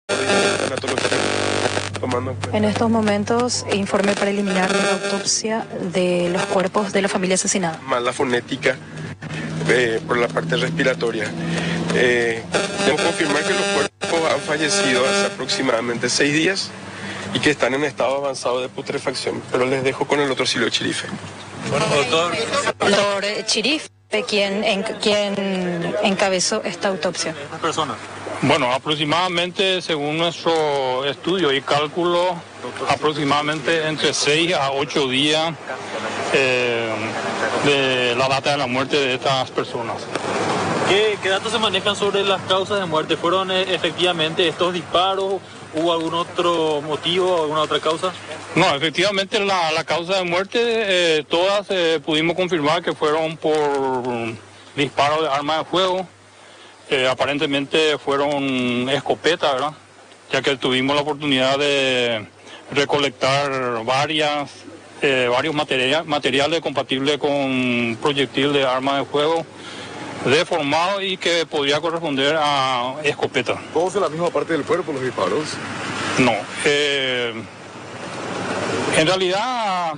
tomando En estos momentos, informe preliminar de la autopsia de los cuerpos de la familia asesinada. mala fonética por la parte respiratoria. Debo confirmar que los cuerpos han fallecido hace aproximadamente 6 días y que están en estado avanzado de putrefacción, pero les dejo con el otro Silvio Chirife. Bueno, doctor. Doctor Chirife, quien encabezó esta autopsia. Persona. Bueno, aproximadamente, según nuestro estudio y cálculo, aproximadamente entre 6 a 8 días de la data de la muerte de estas personas. ¿Qué datos se manejan sobre las causas de muerte? ¿Fueron efectivamente estos disparos? ¿Hubo algún otro motivo, alguna otra causa? No, efectivamente la causa de muerte, todas pudimos confirmar que fueron por disparos de arma de fuego. Aparentemente fueron escopetas, ¿verdad? Ya que tuvimos la oportunidad de recolectar varios materiales compatibles con proyectil de arma de fuego deformado y que podría corresponder a escopeta. ¿Todos en la misma parte del cuerpo los disparos? No. En realidad,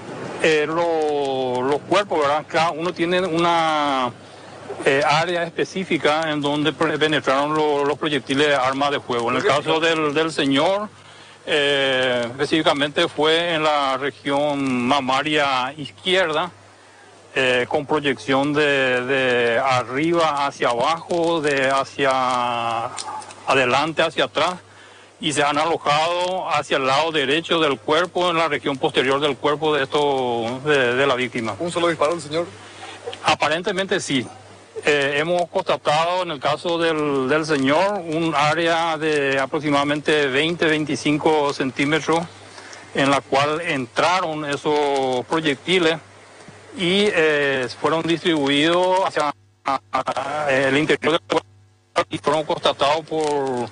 los cuerpos, ¿verdad? Cada uno tiene una área específica en donde penetraron los proyectiles de arma de fuego. En el caso del señor, específicamente fue en la región mamaria izquierda, con proyección de arriba hacia abajo, de hacia adelante hacia atrás, y se han alojado hacia el lado derecho del cuerpo, en la región posterior del cuerpo de la víctima. ¿Un solo disparo del señor? Aparentemente sí. Hemos constatado en el caso del señor un área de aproximadamente 20-25 centímetros en la cual entraron esos proyectiles y fueron distribuidos hacia el interior del cuerpo y fueron constatados por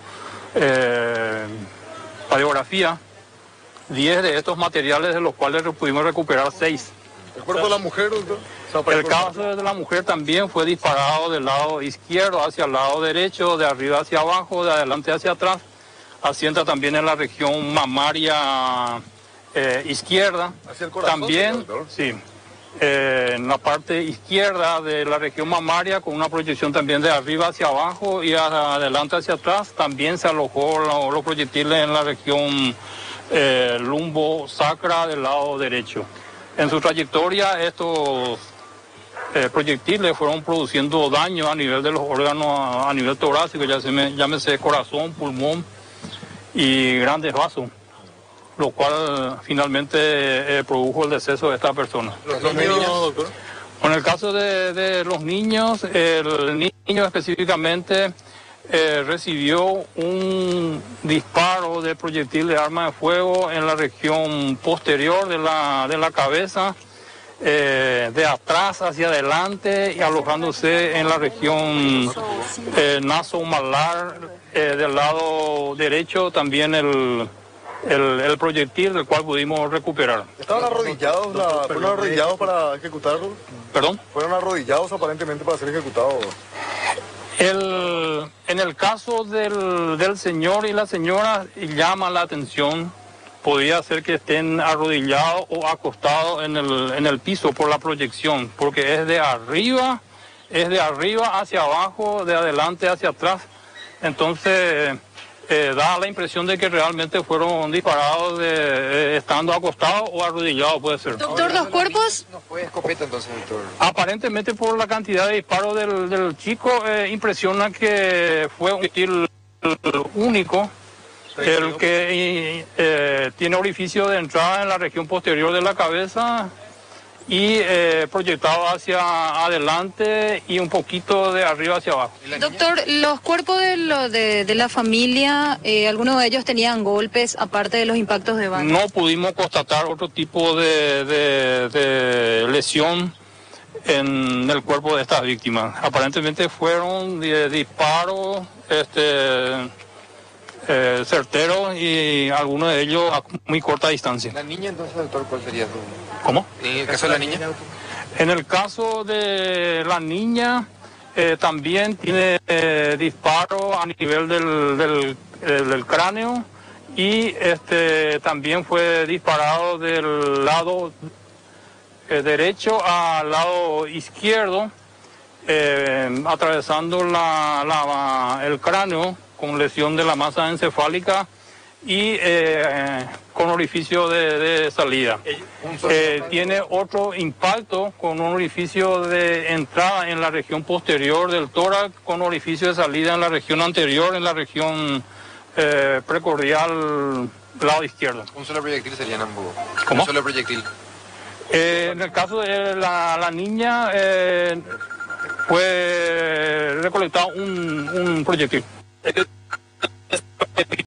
radiografía 10 de estos materiales, de los cuales pudimos recuperar 6. ¿El cuerpo de la mujer, doctor? El caso de la mujer también fue disparado del lado izquierdo hacia el lado derecho, de arriba hacia abajo, de adelante hacia atrás. Asienta también en la región mamaria izquierda. ¿Hacia el corazón, también, doctor? sí. En la parte izquierda de la región mamaria, con una proyección también de arriba hacia abajo y adelante hacia atrás, también se alojó los proyectiles en la región lumbo sacra del lado derecho. En su trayectoria, estos proyectiles fueron produciendo daño a nivel de los órganos, a nivel torácico, llámese corazón, pulmón y grandes vasos, lo cual finalmente produjo el deceso de esta persona. ¿Los niños, doctor? En el caso de los niños, el niño específicamente recibió un disparo de proyectil de arma de fuego en la región posterior de la cabeza, de atrás hacia adelante y alojándose en la región nasomalar del lado derecho, también el proyectil del cual pudimos recuperar. ¿Estaban arrodillados? ¿Fueron arrodillados para ejecutarlo? ¿Perdón? ¿Fueron arrodillados aparentemente para ser ejecutados? En el caso del señor y la señora, llama la atención, podría ser que estén arrodillados o acostados en el piso por la proyección, porque es de arriba hacia abajo, de adelante hacia atrás. Entonces da la impresión de que realmente fueron disparados estando acostados o arrodillados, puede ser. Doctor, ¿los cuerpos? No fue escopeta entonces, doctor. Aparentemente, por la cantidad de disparos del chico, impresiona que fue un proyectil único, el que tiene orificio de entrada en la región posterior de la cabeza y proyectado hacia adelante y un poquito de arriba hacia abajo. Doctor, los cuerpos de la familia, algunos de ellos tenían golpes aparte de los impactos de bala. No pudimos constatar otro tipo de lesión en el cuerpo de estas víctimas. Aparentemente fueron disparos certeros y algunos de ellos a muy corta distancia. La niña entonces, doctor, ¿cuál sería su...? ¿Cómo? ¿En el caso de la niña? En el caso de la niña, también tiene disparos a nivel del cráneo y también fue disparado del lado derecho al lado izquierdo, atravesando el cráneo con lesión de la masa encefálica y con orificio de salida. Tiene otro impacto con un orificio de entrada en la región posterior del tórax, con orificio de salida en la región anterior, en la región precordial, lado izquierdo. Un solo proyectil sería en ambos. ¿Cómo? Un solo proyectil. En el caso de la niña, fue recolectado un proyectil.